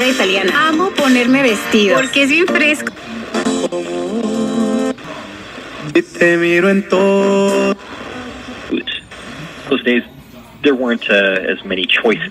italiana. Amo ponerme vestidos porque es bien fresco. Te miro en todo. Those days, there weren't as many choices.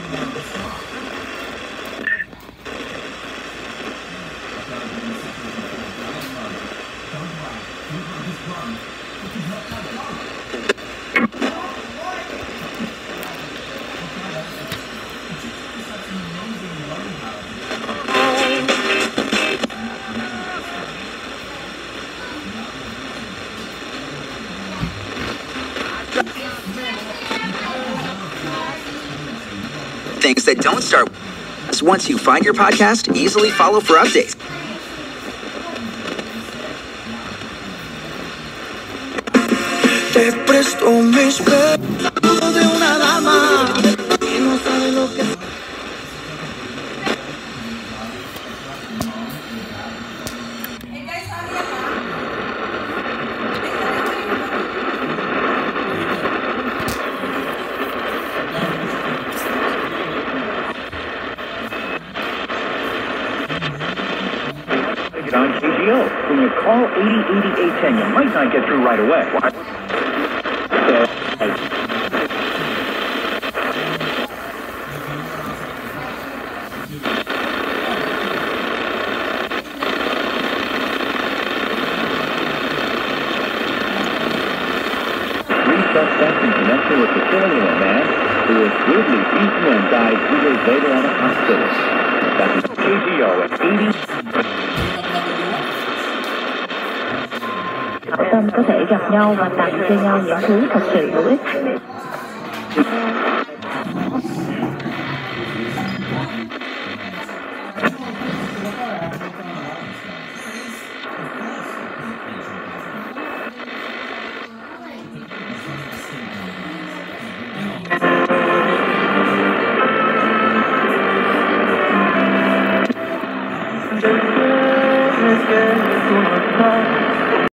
Things that don't start. Once you find your podcast, easily follow for updates. Te presto mis besos de una dama y no sabe lo que. On KGO. When you call 808810, you might not get through right away. Three suspects in connection with the killing of a man who was brutally beaten and died 2 days later on a hospital. That is KGO at 80. Tâm có thể gặp nhau và tặng cho nhau những thứ thật sự hữu ích.